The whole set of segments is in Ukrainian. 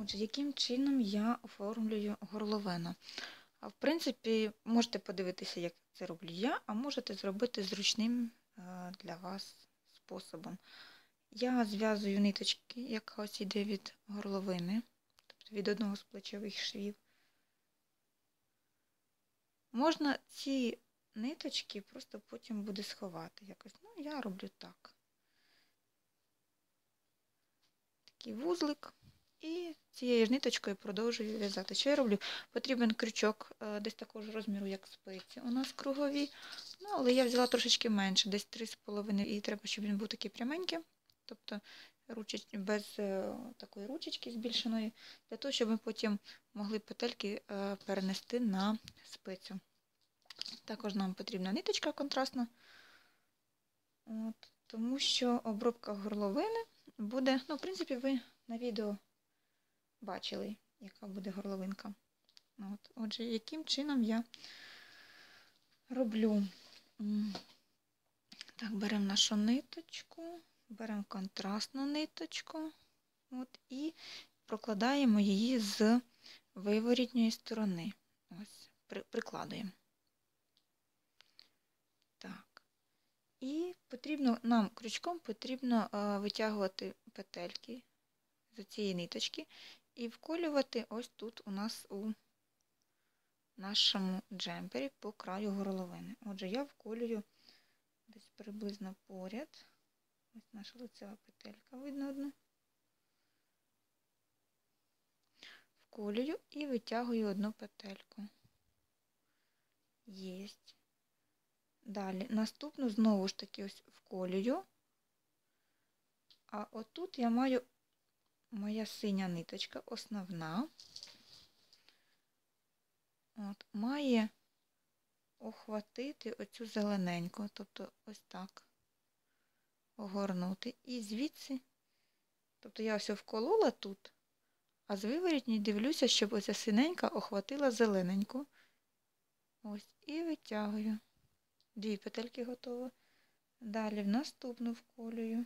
Отже, яким чином я оформлюю горловину? В принципі, можете подивитися, як це роблю я, а можете зробити зручним для вас способом. Я зв'язую ниточки, яка ось йде від горловини, тобто від одного з плечових швів. Можна ці ниточки просто потім буде сховати якось. Ну, я роблю так. Такий вузлик. І цією ж ниточкою продовжую в'язати. Що я роблю? Потрібен крючок десь такого ж розміру, як спиці. У нас кругові, ну, але я взяла трошечки менше, десь 3,5. І треба, щоб він був такий пряменький, тобто без такої ручечки збільшеної, для того, щоб ми потім могли петельки перенести на спицю. Також нам потрібна ниточка контрастна, тому що обробка горловини буде, ну, в принципі, ви на відео бачили, яка буде горловинка. Отже, яким чином я роблю? Так, беремо нашу ниточку, беремо контрастну ниточку і прокладаємо її з виворітньої сторони. Ось, прикладуємо. Так. І нам крючком потрібно витягувати петельки з цієї ниточки і вколювати ось тут у нас у нашому джемпері по краю горловини. Отже, я вколюю десь приблизно поряд. Ось наша лицева петелька, видно одну. Вколюю і витягую одну петельку. Єсть. Далі наступну знову ж таки ось вколюю. А отут я маю моя синя ниточка, основна, має охватити оцю зелененьку, тобто ось так огорнути. І звідси, тобто я ось вколола тут, а з виворітньої дивлюся, щоб оця синенька охватила зелененьку. Ось, і витягую. 2 петельки готово. Далі в наступну вколюю.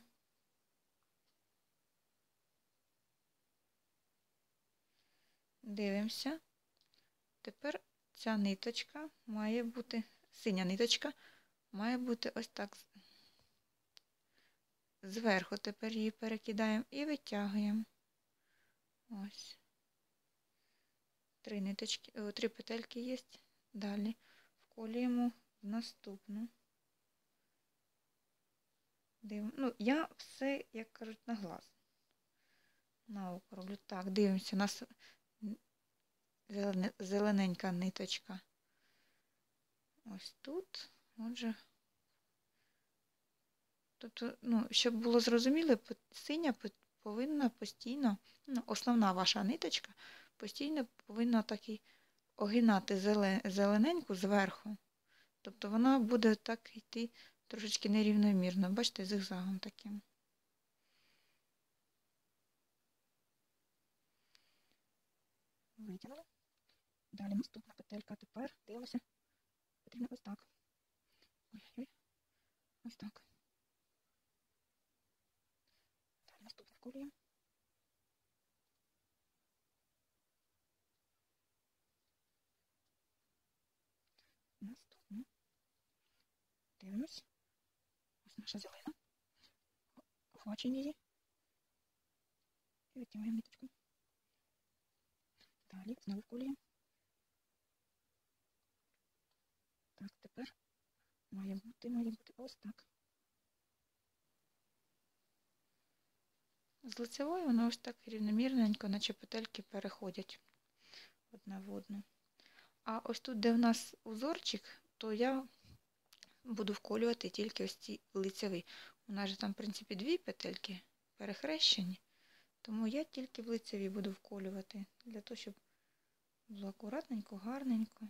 Дивимося. Тепер ця ниточка має бути, синя ниточка, має бути ось так. Зверху тепер її перекидаємо і витягуємо. Ось. 3 петельки є. Далі вколюємо в наступну. Ну, я все, як кажуть, на глаз. На око роблю. Так, дивимося, у нас зелененька ниточка. Ось тут. Отже, тобто, ну, щоб було зрозуміло, синя повинна постійно, ну, основна ваша ниточка, постійно повинна так і огинати зелененьку зверху. Тобто вона буде так йти трошечки нерівномірно. Бачите, зигзагом таким. Витягнули. Далі наступна петелька. Тепер дивимося. Потрібно ось так. Ой-ой. Ось так. Далі наступну вколюємо. Наступну. Дивимось. Ось наша зелена. Охвачуємо її. І витягуємо ниточку. Далі знову вколюємо. Так, тепер має бути ось так. З лицевою воно ось так рівномірненько, наче петельки переходять одна в одну. А ось тут, де в нас узорчик, то я буду вколювати тільки ось ці лицеві. У нас же там, в принципі, 2 петельки перехрещені, тому я тільки в лицеві буду вколювати, для того, щоб було акуратненько, гарненько.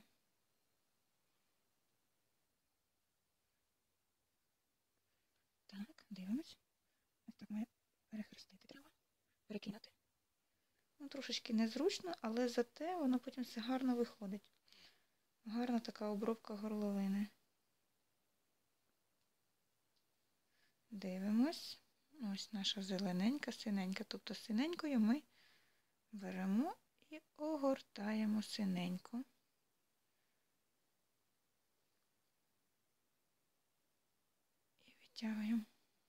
Так, дивимось. Ось так має перехрестити треба, перекинути. Ну, трошечки незручно, але зате воно потім все гарно виходить. Гарна така обробка горловини. Дивимось. Ось наша зелененька, синенька. Тобто синенькою ми беремо і огортаємо синенько. І витягуємо.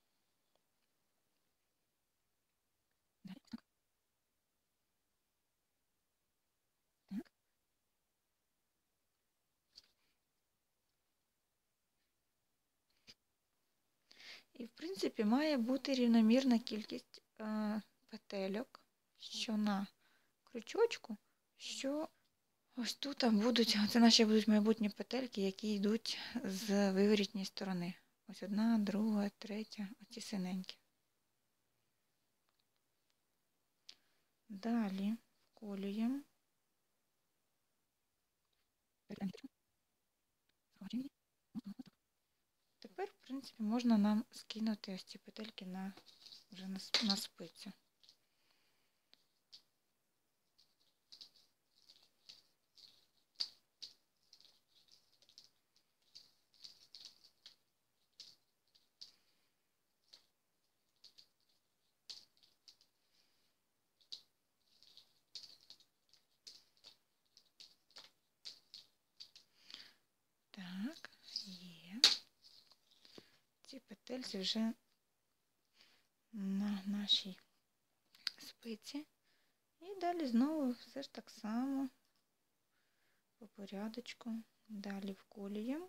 І, в принципі, має бути рівномірна кількість петельок, що на крючочку, що ось тут будуть, це наші будуть майбутні петельки, які йдуть з виворітньої сторони. Ось одна, друга, третя, оці синенькі. Далі вколюємо. Тепер, в принципі, можна нам скинути ось ці петельки вже на спицю. Так, є. Ці петельці вже на нашій спиці. І далі знову все ж так само по порядочку. Далі вколюємо.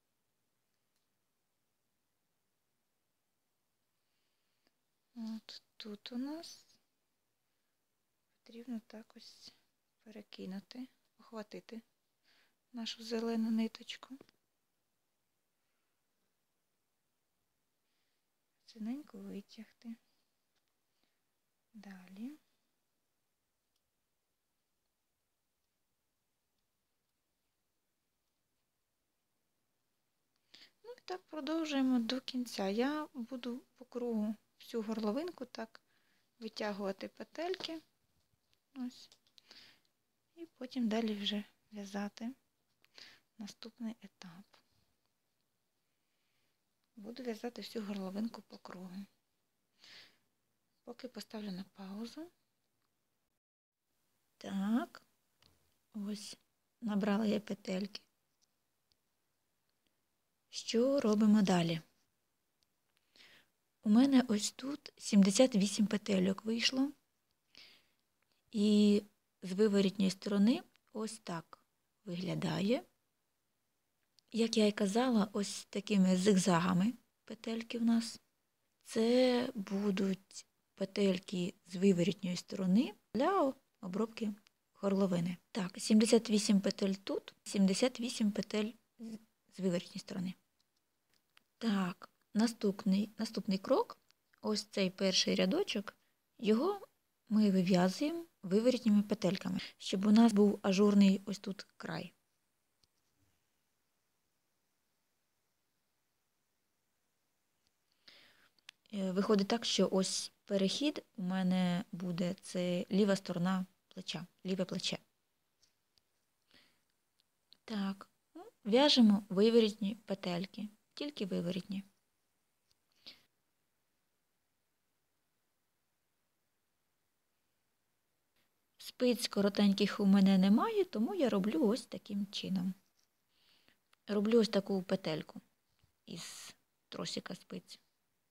От тут у нас потрібно так ось перекинути, охватити нашу зелену ниточку. Синенько витягти. Далі. Ну і так продовжуємо до кінця. Я буду по кругу всю горловинку так витягувати петельки. Ось. І потім далі вже в'язати наступний етап. Буду в'язати всю горловинку по кругу. Поки поставлю на паузу. Так, ось набрала я петельки. Що робимо далі? У мене ось тут 78 петельок вийшло. І з виворітньої сторони ось так виглядає. Як я і казала, ось такими зигзагами петельки в нас. Це будуть петельки з виворітньої сторони для обробки горловини. Так, 78 петель тут, 78 петель з виворітньої сторони. Так, наступний крок, ось цей перший рядочок, його ми вив'язуємо виворітніми петельками, щоб у нас був ажурний ось тут край. Виходить так, що ось перехід у мене буде, це ліва сторона плеча, ліве плече. Так, в'яжемо виворітні петельки, тільки виворітні. Спиць коротеньких у мене немає, тому я роблю ось таким чином. Роблю ось таку петельку із тросика спиць.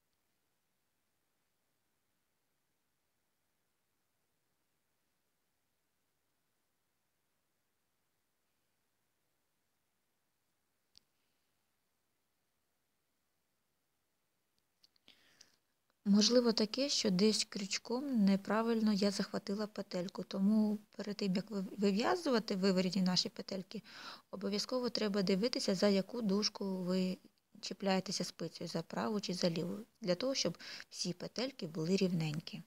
Можливо таке, що десь крючком неправильно я захватила петельку, тому перед тим, як вив'язувати виворітні наші петельки, обов'язково треба дивитися, за яку дужку ви чіпляєтеся спицею, за праву чи за ліву, для того, щоб всі петельки були рівненькі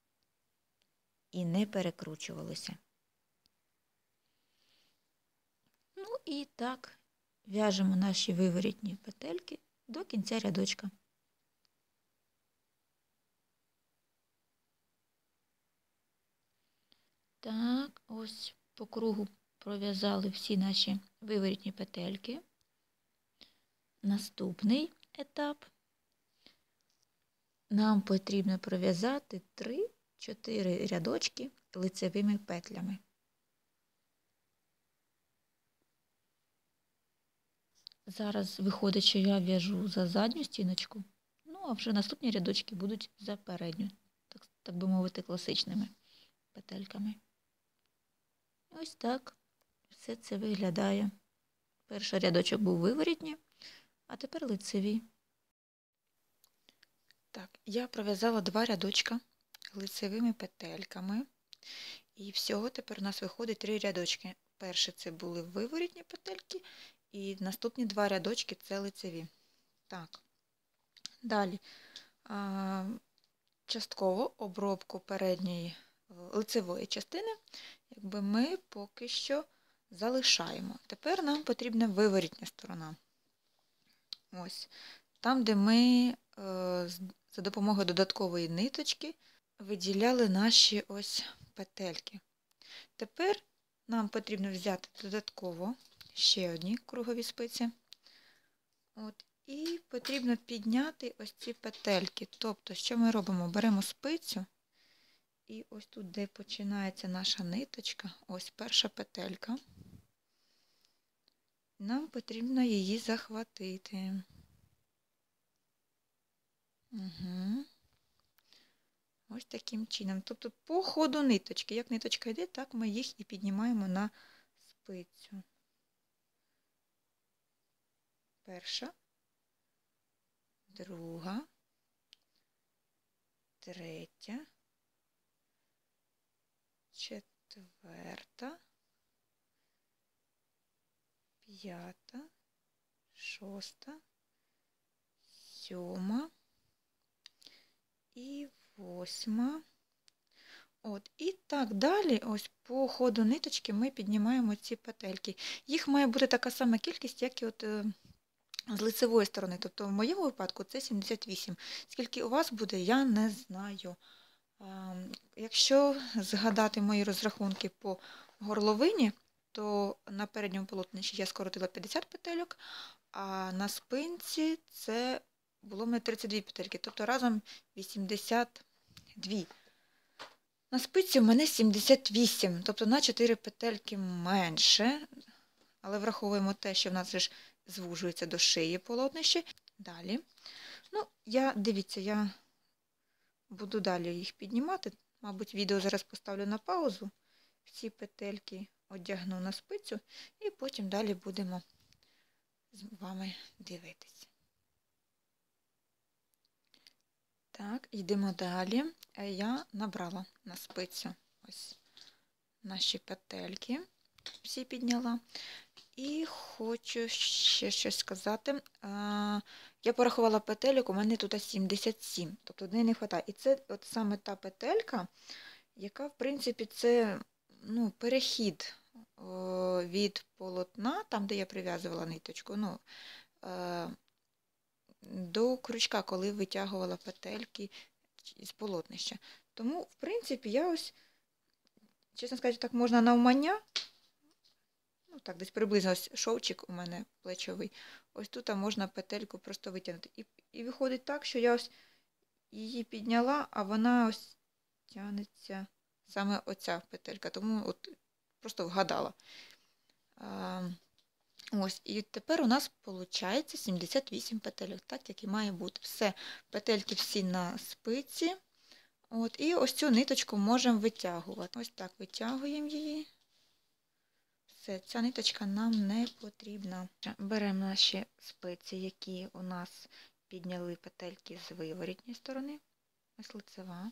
і не перекручувалися. Ну і так, в'яжемо наші виворітні петельки до кінця рядочка. Так, ось по кругу пров'язали всі наші виворітні петельки. Наступний етап. Нам потрібно пров'язати 3-4 рядочки лицевими петлями. Зараз виходить, що я в'яжу за задню стіночку, ну а вже наступні рядочки будуть за передню, так би мовити, класичними петельками. Ось так все це виглядає. Перший рядочок був виворітні, а тепер лицеві. Так, я пров'язала 2 рядочка лицевими петельками. І всього тепер у нас виходить 3 рядочки. Перші це були виворітні петельки, і наступні 2 рядочки це лицеві. Так, далі частково обробку передньої лицевої частини ми поки що залишаємо. Тепер нам потрібна виворітня сторона. Ось, там, де ми за допомогою додаткової ниточки виділяли наші ось петельки. Тепер нам потрібно взяти додатково ще одні кругові спиці. І потрібно підняти ось ці петельки. Тобто, що ми робимо? Беремо спицю, і ось тут, де починається наша ниточка, ось перша петелька. Нам потрібно її захватити. Ось таким чином. Тобто по ходу ниточки. Як ниточка йде, так ми їх і піднімаємо на спицю. Перша, друга, третя, четверта, п'ята, шоста, сьома і 8. І так далі, ось по ходу ниточки ми піднімаємо ці петельки. Їх має бути така сама кількість, як і з лицевої сторони. Тобто в моєму випадку це 78. Скільки у вас буде, я не знаю. Якщо згадати мої розрахунки по горловині, то на передньому полотнищі я скоротила 50 петельок, а на спинці це було в мене 32 петельки, тобто разом 82. На спиці в мене 78, тобто на 4 петельки менше, але враховуємо те, що в нас вже звужується до шиї полотнище. Далі. Дивіться, я буду далі їх піднімати. Мабуть, відео зараз поставлю на паузу. Всі петельки одягну на спицю і потім далі будемо з вами дивитися. Так, йдемо далі. Я набрала на спицю ось наші петельки, всі підняла. І хочу ще щось сказати. Я порахувала петельок, у мене тут 77, тобто однієї не вистачає. І це от саме та петелька, яка, в принципі, це перехід від полотна, там, де я прив'язувала ниточку, до крючка, коли витягувала петельки з полотнища. Тому, в принципі, я ось, чесно сказати, так можна навмання, так, десь приблизно ось шовчик у мене плечовий, ось тут можна петельку просто витягнути. І виходить так, що я ось її підняла, а вона ось тягнеться, саме оця петелька, тому от просто вгадала. Ось, і тепер у нас виходить 78 петельок, так як і має бути. Все, петельки всі на спиці. І ось цю ниточку можемо витягувати. Ось так витягуємо її. Все, ця ниточка нам не потрібна. Беремо наші спиці, які у нас підняли петельки з виворітньої сторони. Ось лицева.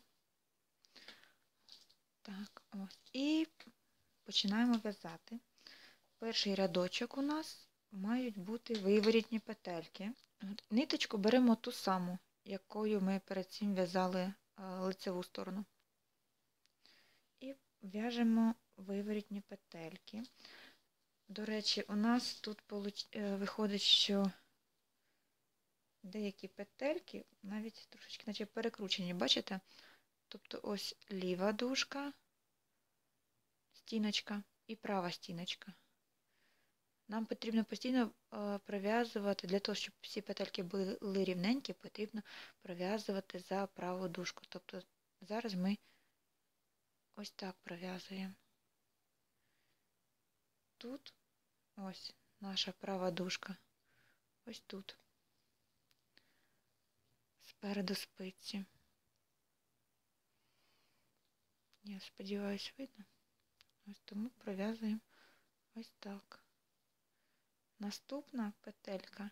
Так, ось. І починаємо в'язати. Перший рядочок у нас мають бути виворітні петельки. Ниточку беремо ту саму, якою ми перед цим в'язали лицеву сторону. І в'яжемо виворітні петельки. До речі, у нас тут виходить, що деякі петельки навіть трошечки наче перекручені, бачите? Тобто ось ліва дужка, стіночка і права стіночка. Нам потрібно постійно пров'язувати, для того, щоб всі петельки були рівненькі, потрібно пров'язувати за праву дужку. Тобто зараз ми ось так пров'язуємо. Тут ось наша права дужка. Ось тут. Спереду спиці. Я сподіваюся, видно. Ось тому пров'язуємо ось так. Наступна петелька.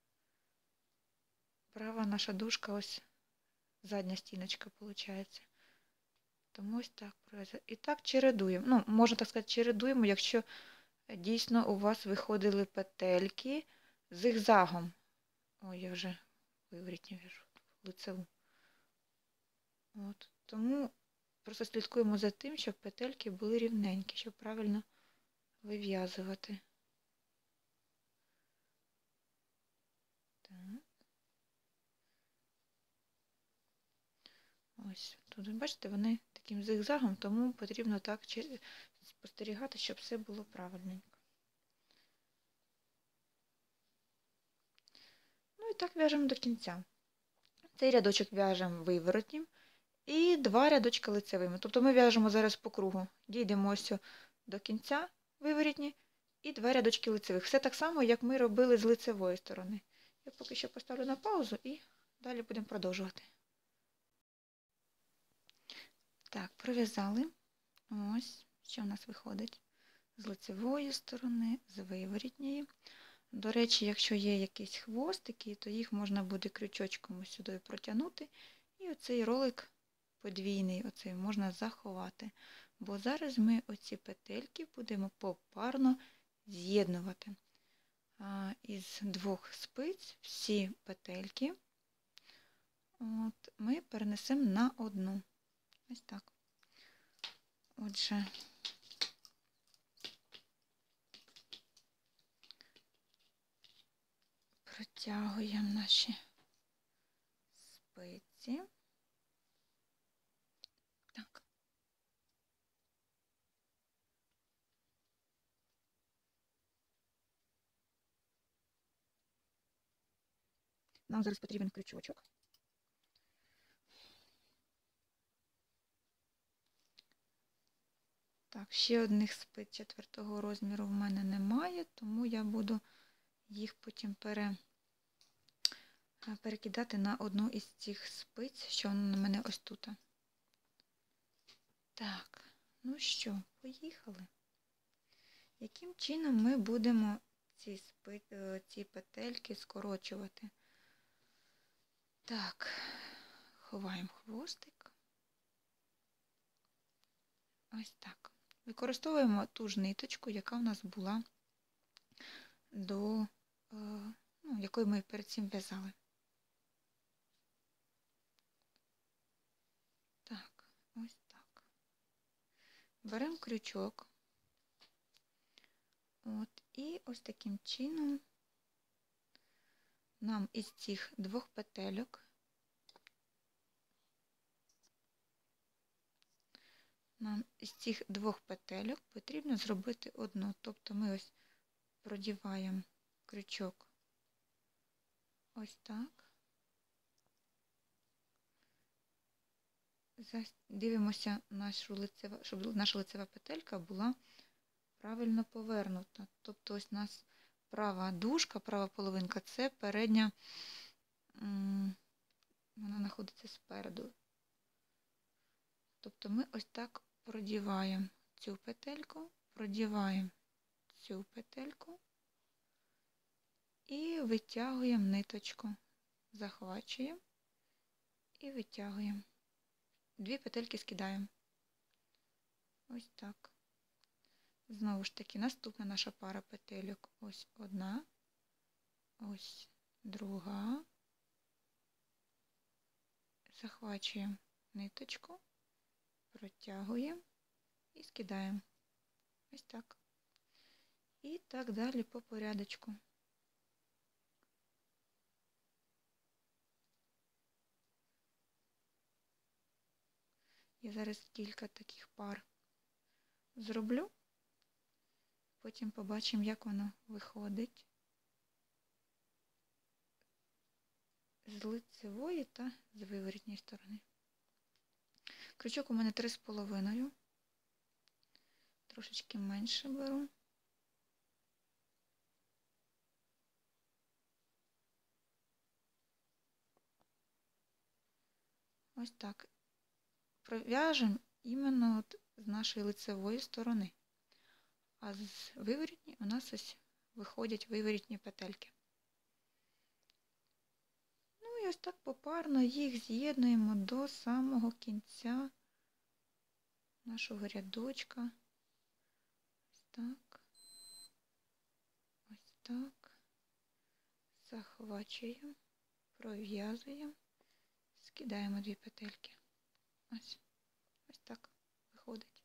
Права наша дужка, ось задня стіночка виходить. Тому ось так пров'язуємо. І так чередуємо. Ну, можна так сказати, чередуємо, якщо дійсно у вас виходили петельки зигзагом. Ой, я вже виворітню в'яжу, лицеву. От. Тому просто слідкуємо за тим, щоб петельки були рівненькі, щоб правильно вив'язувати. Так. Ось тут, бачите, вони таким зигзагом, тому потрібно так спостерігати, щоб все було правильненько. Ну і так в'яжемо до кінця. Цей рядочок в'яжемо виворотнім і 2 рядочка лицевими. Тобто ми в'яжемо зараз по кругу. Дійдемо ось до кінця виворотні і 2 рядочки лицевих. Все так само, як ми робили з лицевої сторони. Я поки що поставлю на паузу і далі будемо продовжувати. Так, пров'язали. Ось, що в нас виходить з лицевої сторони, з виворотньої. До речі, якщо є якісь хвостики, то їх можна буде крючочком ось сюди протягнути. І оцей ролик подвійний, оцей можна заховати. Бо зараз ми оці петельки будемо попарно з'єднувати. Із 2 спиць всі петельки ми перенесемо на одну. Ось так. Отже, протягуємо наші спиці. Так. Нам зараз потрібен крючочок. Так, ще одних спиць 4-го розміру в мене немає, тому я буду їх потім перекидати на одну із цих спиць, що у мене ось тут. Так, ну що, поїхали. Яким чином ми будемо ці петельки скорочувати? Так, ховаємо хвостик. Ось так. Використовуємо ту ж ниточку, яка в нас була до, якою ми перед цим в'язали. Так, ось так. Беремо крючок. І ось таким чином нам із цих 2 петельок потрібно зробити одну. Тобто ми ось продіваємо крючок ось так. Дивимося, щоб наша лицева петелька була правильно повернута. Тобто ось у нас права дужка, права половинка, це передня, вона знаходиться спереду. Тобто ми ось так продіваємо цю петельку, продіваємо цю петельку і витягуємо ниточку. Захвачуємо і витягуємо. 2 петельки скидаємо. Ось так. Знову ж таки, наступна наша пара петельок. Ось одна, ось друга. Захвачуємо ниточку, протягуємо і скидаємо. Ось так. І так далі по порядочку. Я зараз кілька таких пар зроблю. Потім побачимо, як воно виходить з лицевої та з виворотньої сторони. Крючок у мене 3,5. трошечки менше беру. Ось так. Пров'яжемо іменно от з нашої лицевої сторони. А з виворітні у нас ось виходять виворітні петельки. Ну і ось так попарно їх з'єднуємо до самого кінця нашого рядочка. Ось так. Ось так. Захвачуємо, пров'язуємо, скидаємо 2 петельки. Ось так виходить.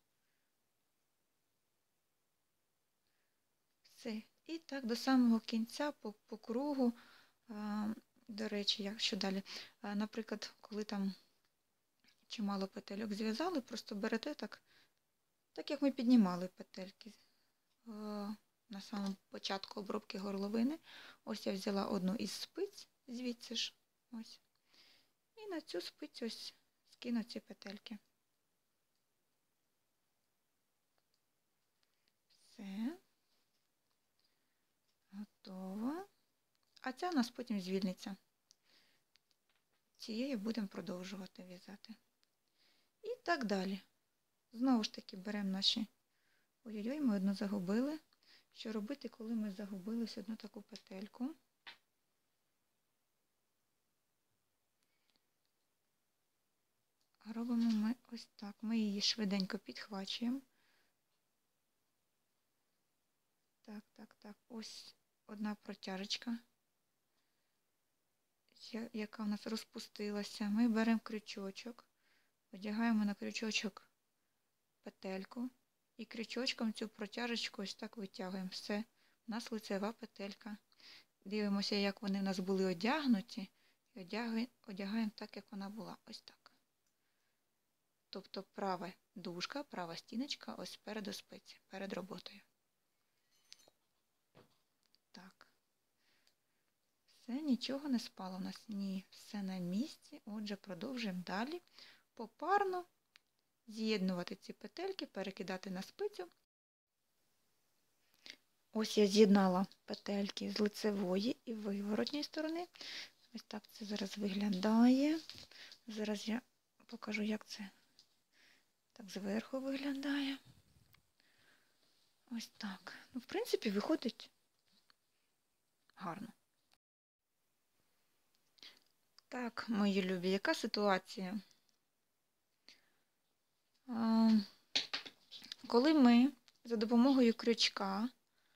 Все. І так до самого кінця по кругу. До речі, якщо далі, наприклад, коли там чимало петельок зв'язали, просто берете так як ми піднімали петельки на самому початку обробки горловини. Ось я взяла одну із спиць, звідси ж, ось. І на цю спицю ось скину ці петельки. Все. Готово. А ця у нас потім звільниться. Цією будемо продовжувати в'язати. І так далі. Знову ж таки беремо наші... Ой-ой-ой, ми одну загубили. Що робити, коли ми загубили одну таку петельку? Робимо ми ось так. Ми її швиденько підхвачуємо. Так. Ось одна протяжечка, яка у нас розпустилася. Ми беремо крючочок, одягаємо на крючочок петельку і крючочком цю протяжечку ось так витягуємо. Все, у нас лицева петелька. Дивимося, як вони у нас були одягнуті, і одягаємо так, як вона була. Ось так. Тобто права дужка, права стіночка ось перед спиці, перед роботою. Так. Все, нічого не спало у нас. Ні, все на місці. Отже, продовжуємо далі. Попарно з'єднувати ці петельки, перекидати на спицю. Ось я з'єднала петельки з лицевої і виворотньої сторони. Ось так це зараз виглядає. Зараз я покажу, як це так зверху виглядає. Ось так. Ну, в принципі, виходить гарно. Так, мої любі, яка ситуація? Коли ми за допомогою крючка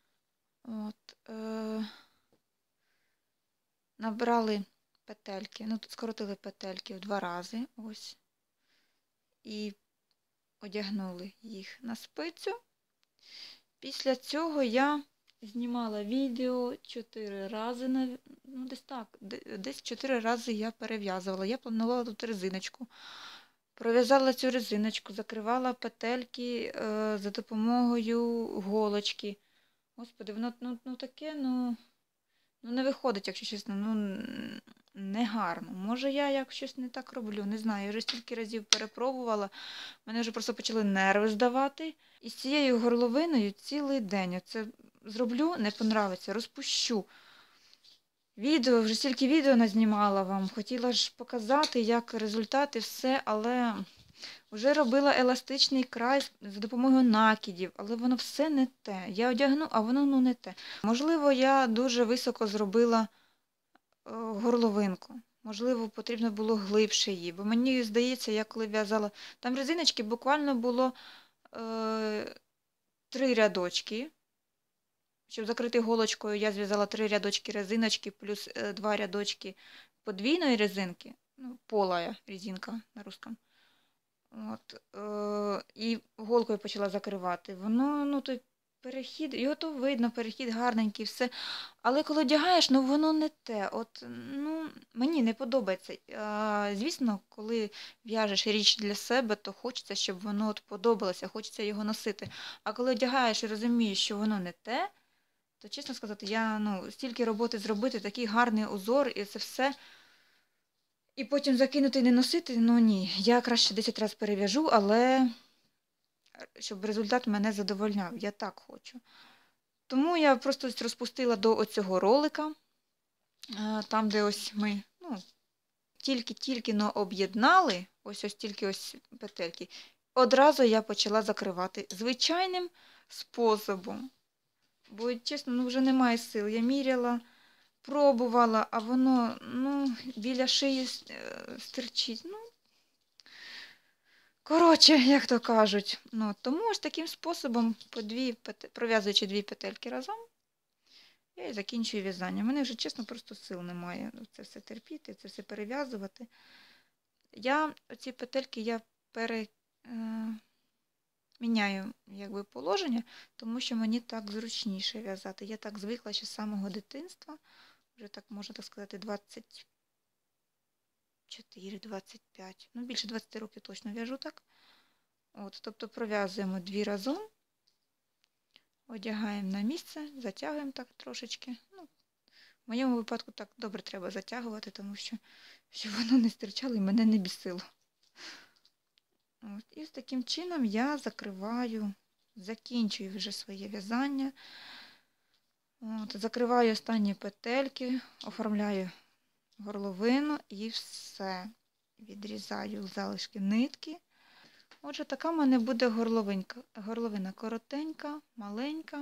набрали петельки, ну тут скоротили петельки в 2 рази, ось, і одягнули їх на спицю. Після цього я знімала відео 4 рази, ну десь так, десь 4 рази я перев'язувала. Я планувала тут резиночку. Пров'язала цю резиночку, закривала петельки за допомогою голочки. Господи, воно таке, не виходить, якщо чесно, не гарно. Може я як щось не так роблю, не знаю. Я вже стільки разів перепробувала, мене вже просто почали нерви здавати. І з цією горловиною цілий день оце зроблю, не понравиться, розпущу. Відео, вже стільки відео назнімала вам, хотіла ж показати, як результати, все, але вже робила еластичний край за допомогою накидів, але воно все не те. Я одягну, а воно не те. Можливо, я дуже високо зробила горловинку. Можливо, потрібно було глибше її, бо мені здається, я коли в'язала, там резиночки буквально було 3 рядочки. Щоб закрити голочкою, я зв'язала 3 рядочки резиночки, плюс 2 рядочки подвійної резинки, ну, полая резинка на русском. От, і голкою почала закривати. Воно, той перехід, його то видно, перехід гарненький, все. Але коли одягаєш, воно не те. От, мені не подобається. Звісно, коли в'яжеш річ для себе, то хочеться, щоб воно подобалося, хочеться його носити. А коли одягаєш і розумієш, що воно не те, то, чесно сказати, я, стільки роботи зробити, такий гарний узор і це все. І потім закинути і не носити, ні. Я краще 10 разів перев'яжу, але щоб результат мене задовольняв. Я так хочу. Тому я просто розпустила до оцього ролика, там, де ось ми, тільки об'єднали, ось тільки ось петельки, одразу я почала закривати звичайним способом. Бо, чесно, вже немає сил. Я міряла, пробувала, а воно, біля шиї стирчить. Коротше, як то кажуть. Тому ось таким способом, пров'язуючи 2 петельки разом, я і закінчую в'язання. У мене вже, чесно, просто сил немає це все терпіти, це все перев'язувати. Оці петельки я міняю положення, тому що мені так зручніше в'язати. Я так звикла ще з самого дитинства, вже так, можна так сказати, 24-25, більше 20 років точно в'яжу так. Тобто пров'язуємо 2 разом, одягаємо на місце, затягуємо так трошечки. В моєму випадку так добре треба затягувати, тому що щоб воно не стирчало і мене не бісило. І з таким чином я закінчую вже своє в'язання. Закриваю останні петельки, оформляю горловину і все. Відрізаю залишки нитки. Отже, така в мене буде горловина коротенька, маленька.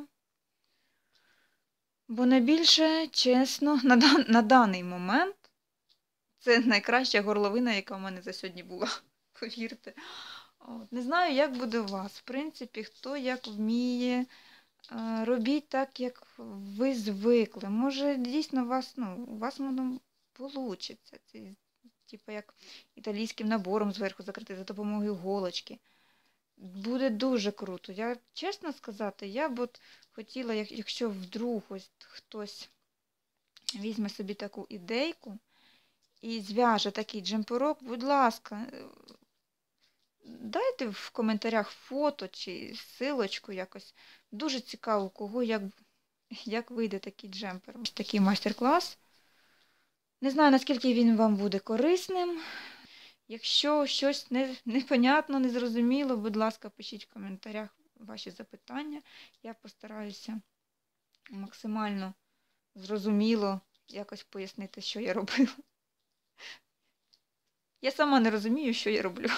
Бо найбільше, чесно, на даний момент це найкраща горловина, яка в мене за сьогодні була, повірте. Не знаю, як буде у вас. В принципі, хто як вміє, робіть так, як ви звикли. Може, дійсно, у вас воно вийде. Типу, як італійським набором зверху закрити за допомогою голочки. Буде дуже круто. Я, чесно сказати, я б хотіла, якщо вдруг ось хтось візьме собі таку ідейку і зв'яже такий джемперок, будь ласка, дайте в коментарях фото чи ссылочку якось. Дуже цікаво, кого, як вийде такий джемпер. Ось такий майстер-клас. Не знаю, наскільки він вам буде корисним. Якщо щось непонятно, незрозуміло, будь ласка, пишіть в коментарях ваші запитання. Я постараюся максимально зрозуміло якось пояснити, що я робила. Я сама не розумію, що я роблю.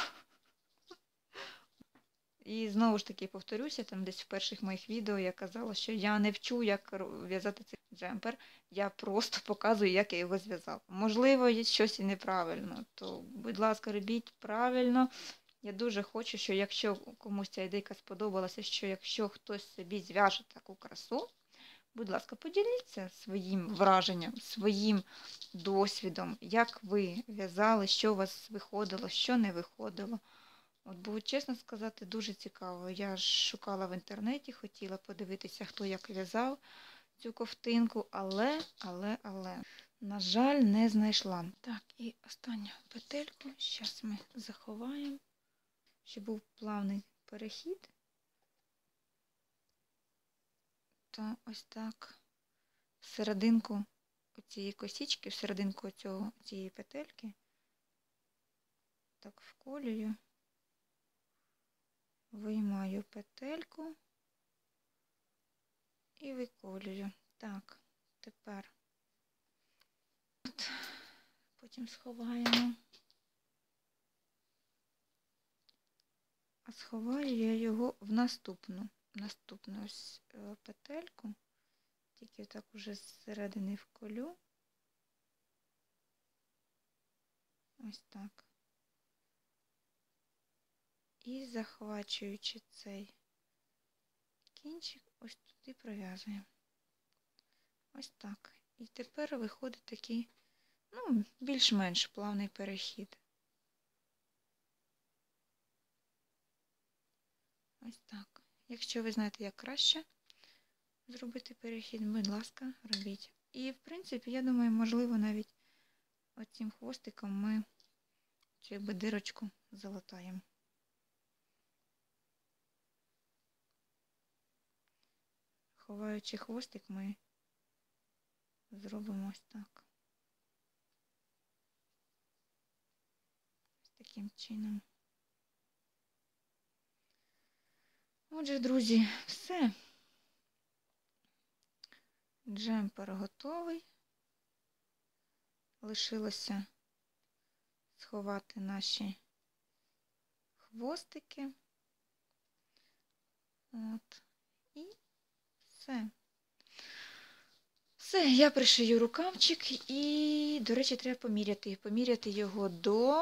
І знову ж таки повторюся, там десь в перших моїх відео я казала, що я не вчу, як в'язати цей джемпер, я просто показую, як я його зв'язала. Можливо, є щось і неправильно, то, будь ласка, робіть правильно. Я дуже хочу, що якщо комусь ця ідейка сподобалася, що якщо хтось собі зв'яже таку красу, будь ласка, поділіться своїм враженням, своїм досвідом, як ви в'язали, що у вас виходило, що не виходило. Бо, чесно сказати, дуже цікаво. Я ж шукала в інтернеті, хотіла подивитися, хто як в'язав цю ковтинку, але, на жаль, не знайшла. Так, і останню петельку, зараз ми заховаємо, щоб був плавний перехід. То ось так, всерединку цієї косички, всерединку цієї петельки, так вколюю. Виймаю петельку і виколюю. Так, тепер потім сховаємо. А сховаю я його в наступну ось петельку, тільки так уже зсередини вколю. Ось так. І захвачуючи цей кінчик, ось туди пров'язуємо. Ось так. І тепер виходить такий, більш-менш плавний перехід. Ось так. Якщо ви знаєте, як краще зробити перехід, будь ласка, робіть. І, в принципі, я думаю, можливо, навіть оцим хвостиком ми цю дирочку залатаємо. Ховаючи хвостик, ми зробимо ось так. Ось таким чином. Отже, друзі, все. Джемпер готовий. Лишилося сховати наші хвостики. От. І все. Все, я пришию рукавчик і, до речі, треба поміряти. Поміряти його до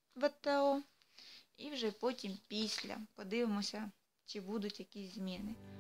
ВТО і вже потім після. Подивимося, чи будуть якісь зміни.